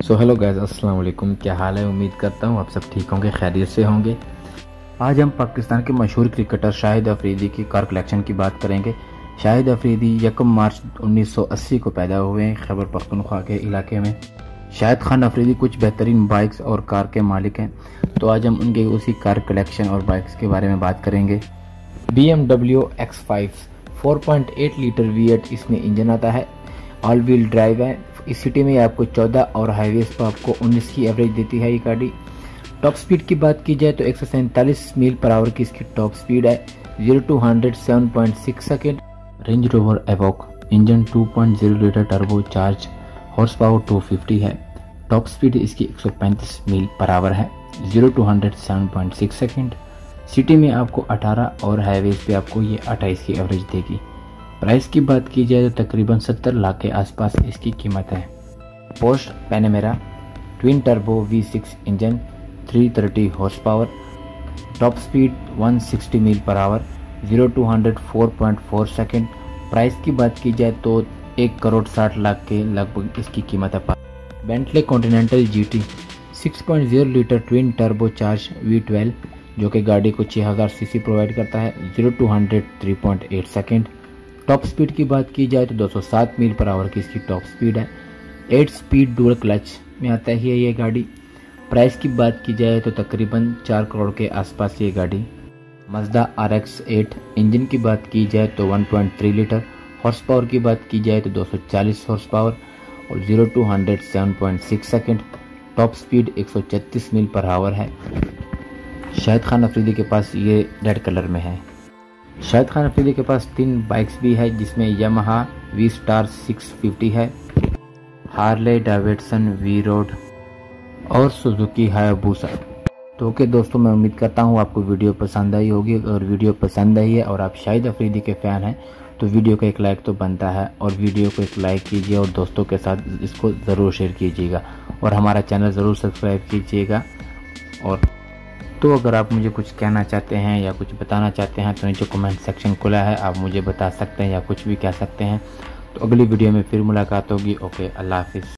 So hello guys, अस्सलाम वालेकुम। क्या हाल है? उम्मीद करता हूँ आप सब ठीक होंगे, खैरियत से होंगे। आज हम पाकिस्तान के मशहूर क्रिकेटर शाहिद अफरीदी की कार कलेक्शन की बात करेंगे। शाहिद अफरीदी 1 मार्च 1980 को पैदा हुए हैं खैबर पख्तूनख्वा के इलाके में। शाहिद खान अफरीदी कुछ बेहतरीन बाइक्स और कार के मालिक हैं, तो आज हम उनके उसी कार कलेक्शन और बाइक्स के बारे में बात करेंगे। BMW X5 4.8 लीटर V8 इसमें इंजन आता है, ऑल व्हील ड्राइव है। इस सिटी में आपको 14 और हाईवेज पर आपको 19 की एवरेज देती है ये गाड़ी। टॉप स्पीड की बात की जाए तो 147 मील पर आवर की इसकी टॉप स्पीड है। 0 to 100 7.6 second. Range Rover Evoque engine 2.0 litre turbo charge, horsepower 250 है। टॉप स्पीड इसकी 135 मील पर आवर है। 0 to 100 7.6 सेकेंड। सिटी में आपको 18 और हाईवेज पे आपको ये 28 की एवरेज देगी। प्राइस की बात की जाए तो तकरीबन 70 लाख के आसपास इसकी कीमत है। Porsche Panamera twin turbo V6 engine, 330 horsepower, top speed 160 मील per hour, 0 to 100 4.4 second. Price की बात की जाए तो 1 करोड़ 60 लाख के लगभग इसकी कीमत है। Bentley Continental GT 6.0 litre twin turbo charge V12 जो कि गाड़ी को 6000 सीसी प्रोवाइड करता है। 0 to 100 3.8 सेकेंड। टॉप स्पीड की बात की जाए तो 207 मील पर आवर की इसकी टॉप स्पीड है। 8 स्पीड डुअल क्लच में आता है ये गाड़ी। प्राइस की बात की जाए तो तकरीबन 4 करोड़ के आसपास ये गाड़ी। मज़दा RX 8 इंजन की बात की जाए तो 1.3 लीटर, हॉर्स पावर की बात की जाए तो 240 हॉर्स पावर और 0 to 100 7.6 सेकेंड। टॉप स्पीड 136 मील पर आवर है। शाहिद खान अफरीदी के पास ये रेड कलर में है। शाहिद खान अफरीदी के पास 3 बाइक्स भी है, जिसमें यामाहा V स्टार 650 है, हार्ले डेविडसन V रोड और सुजुकी हायाबुसा। तो ओके दोस्तों, मैं उम्मीद करता हूँ आपको वीडियो पसंद आई होगी। अगर वीडियो पसंद आई है और आप शाहिद अफरीदी के फ़ैन हैं तो वीडियो को एक लाइक तो बनता है, और वीडियो को एक लाइक कीजिए और दोस्तों के साथ इसको ज़रूर शेयर कीजिएगा और हमारा चैनल ज़रूर सब्सक्राइब कीजिएगा। और तो अगर आप मुझे कुछ कहना चाहते हैं या कुछ बताना चाहते हैं तो नीचे कमेंट सेक्शन खुला है, आप मुझे बता सकते हैं या कुछ भी कह सकते हैं। तो अगली वीडियो में फिर मुलाकात होगी। ओके, अल्लाह हाफिज़।